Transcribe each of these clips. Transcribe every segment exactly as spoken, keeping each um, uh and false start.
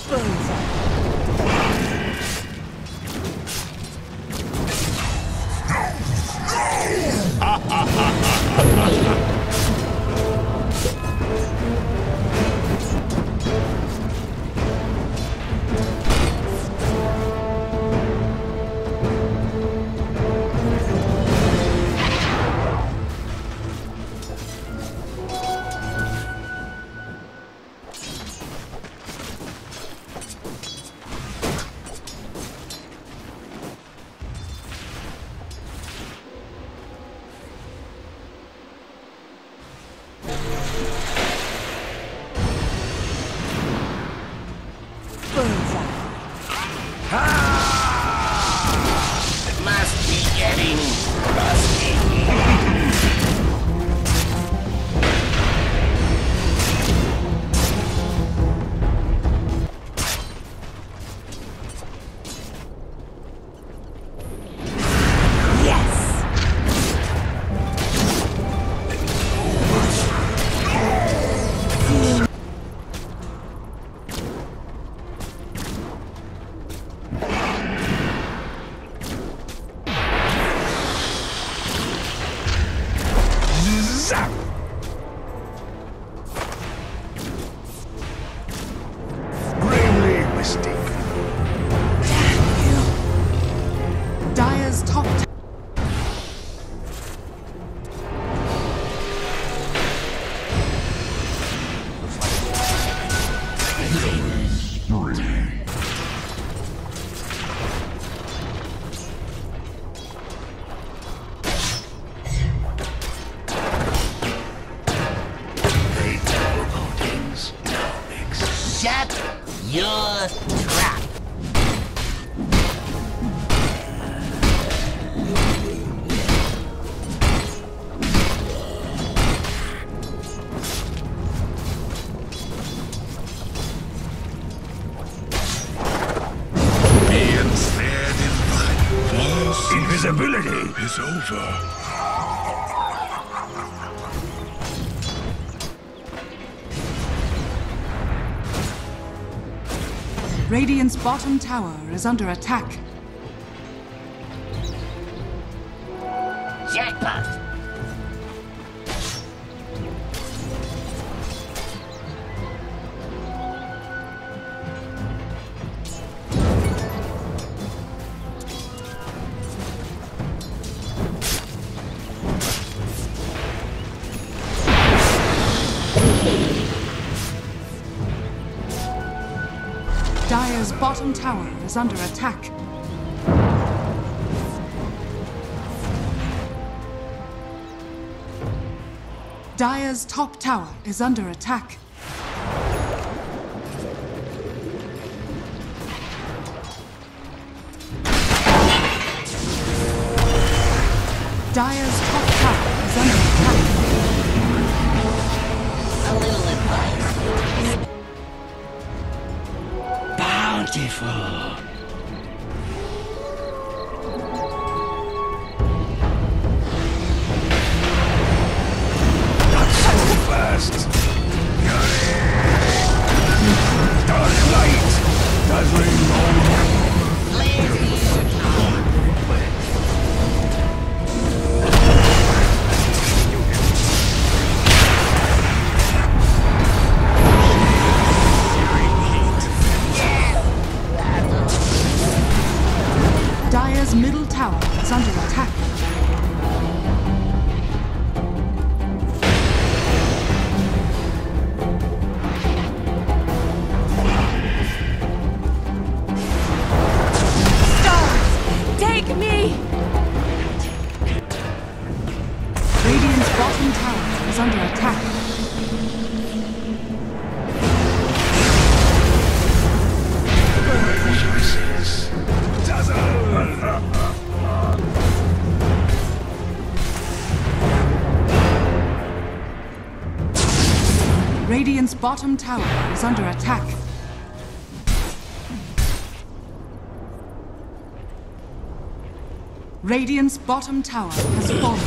Your trap. Being snared in life. Invisibility is over. Radiant's bottom tower is under attack. Jackpot! Dire's bottom tower is under attack. Dire's top tower is under attack. Dire's top tower is under attack. A little advice. bountiful. Not so fast. Dark light does reign. Dire's middle tower is under attack. Stars, take me! Radiant's bottom tower is under attack. Radiant's bottom tower is under attack. Radiant's bottom tower has fallen.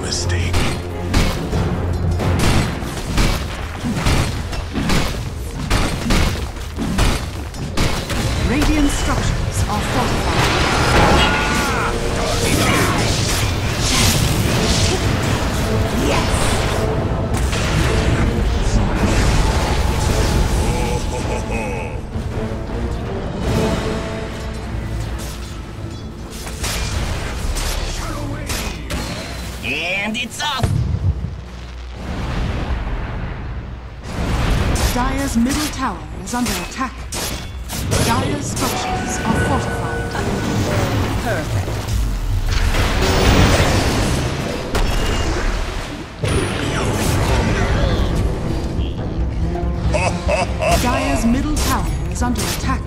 mistake. Radiant structures are fortified. And it's off! Dire's middle tower is under attack. Dire's structures are fortified. Perfect. Dire's middle tower is under attack.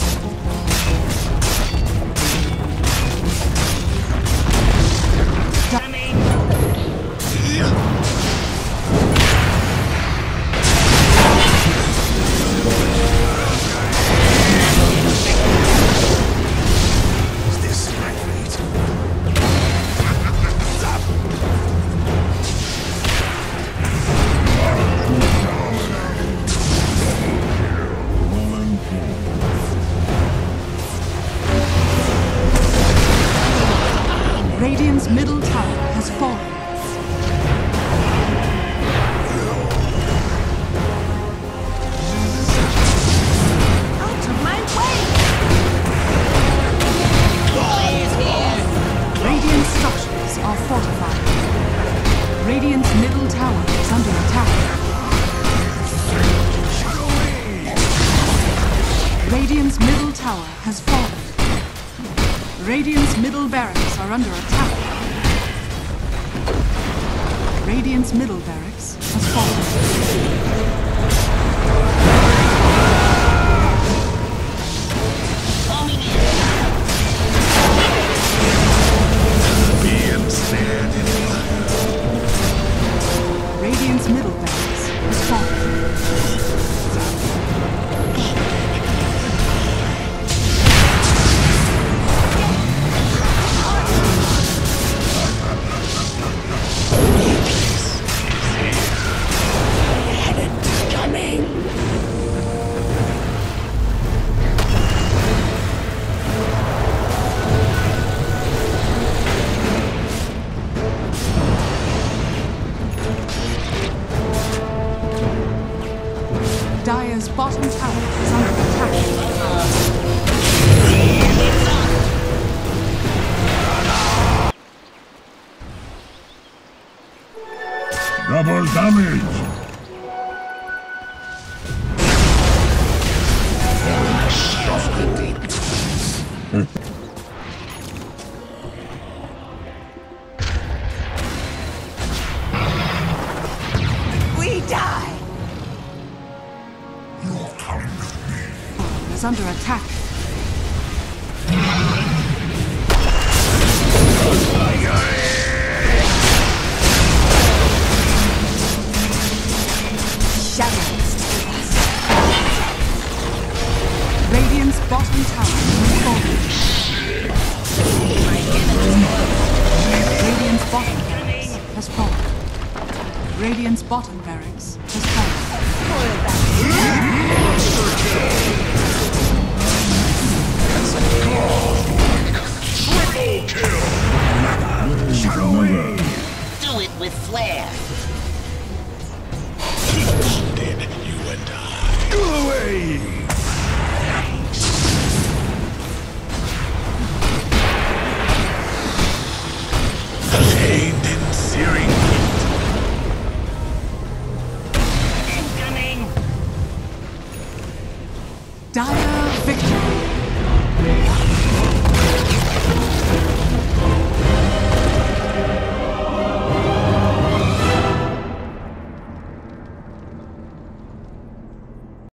Radiant's middle tower has fallen. Out of my way! Radiant structures are fortified. Radiant's middle tower is under attack. Radiant's middle tower has fallen. Radiant's middle barracks are under attack. Radiant's middle barracks has fallen. Being snared in fire. Radiant's middle barracks has fallen. Dire's bottom tower is under attack. Double damage! We die! Is under attack. Shadows. Radiant's bottom tower has fallen. Radiant's bottom barracks has fallen. Radiant's bottom barracks has fallen. Triple kill! Do it with flair! Then you and I. Go away! Pained in searing heat. Incoming! Dire victory.